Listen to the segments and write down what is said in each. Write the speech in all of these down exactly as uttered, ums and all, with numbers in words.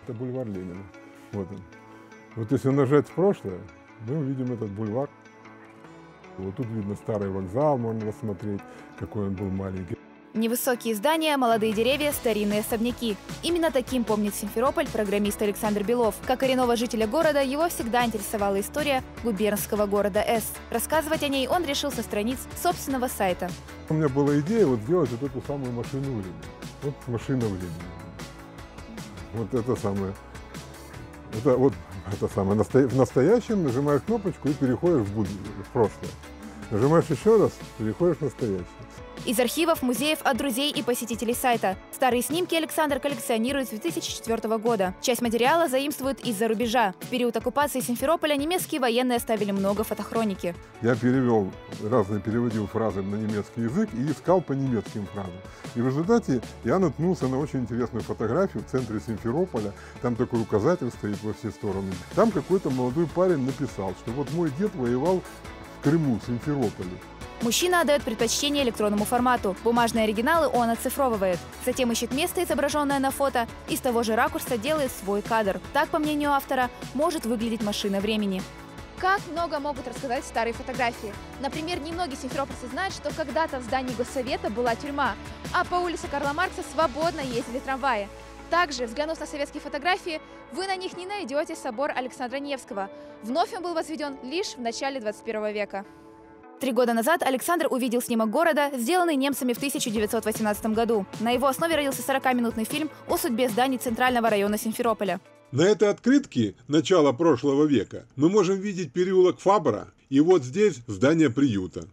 Это бульвар Ленина. Вот он. Вот если нажать в прошлое, мы увидим этот бульвар. Вот тут видно старый вокзал, можно рассмотреть, какой он был маленький. Невысокие здания, молодые деревья, старинные особняки. Именно таким помнит Симферополь программист Александр Белов. Как коренного жителя города, его всегда интересовала история губернского города С. Рассказывать о ней он решил со страниц собственного сайта. У меня была идея вот сделать вот эту самую машину времени. Вот машина времени. Вот это самое. Это вот это самое. В настоящем нажимаешь кнопочку и переходишь в, буд... в прошлое. Нажимаешь еще раз, переходишь в настоящее. Из архивов, музеев, от друзей и посетителей сайта. Старые снимки Александр коллекционирует с две тысячи четвёртого года. Часть материала заимствует из-за рубежа. В период оккупации Симферополя немецкие военные оставили много фотохроники. Я перевел, разные переводил фразы на немецкий язык и искал по немецким фразам. И в результате я наткнулся на очень интересную фотографию в центре Симферополя. Там такой указатель стоит во все стороны. Там какой-то молодой парень написал, что вот мой дед воевал в Крыму, в Симферополе. Мужчина отдает предпочтение электронному формату. Бумажные оригиналы он оцифровывает. Затем ищет место, изображенное на фото, и с того же ракурса делает свой кадр. Так, по мнению автора, может выглядеть машина времени. Как много могут рассказать старые фотографии. Например, немногие симферопольцы знают, что когда-то в здании Госсовета была тюрьма, а по улице Карла Маркса свободно ездили трамваи. Также, взглянув на советские фотографии, вы на них не найдете собор Александра Невского. Вновь он был возведен лишь в начале двадцать первого века. Три года назад Александр увидел снимок города, сделанный немцами в тысяча девятьсот восемнадцатом году. На его основе родился сорокаминутный фильм о судьбе зданий Центрального района Симферополя. На этой открытке начала прошлого века мы можем видеть переулок Фабра и вот здесь здание приюта.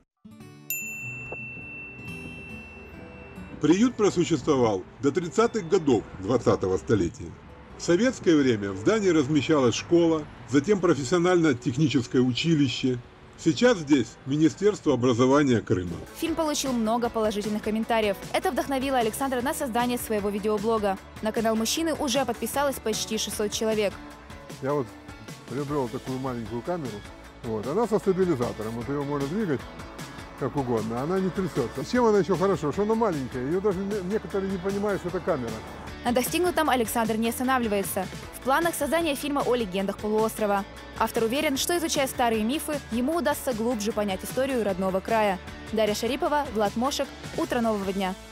Приют просуществовал до тридцатых годов двадцатого столетия. В советское время в здании размещалась школа, затем профессионально-техническое училище. Сейчас здесь Министерство образования Крыма. Фильм получил много положительных комментариев. Это вдохновило Александра на создание своего видеоблога. На канал мужчины уже подписалось почти шестьсот человек. Я вот приобрел такую маленькую камеру. Вот. Она со стабилизатором. Вот ее можно двигать как угодно. Она не трясется. Чем она еще хорошо? Что она маленькая. Ее даже некоторые не понимают, что это камера. На достигнутом Александр не останавливается. В планах создания фильма о легендах полуострова. Автор уверен, что, изучая старые мифы, ему удастся глубже понять историю родного края. Дарья Шарипова, Влад Мошек. Утро нового дня.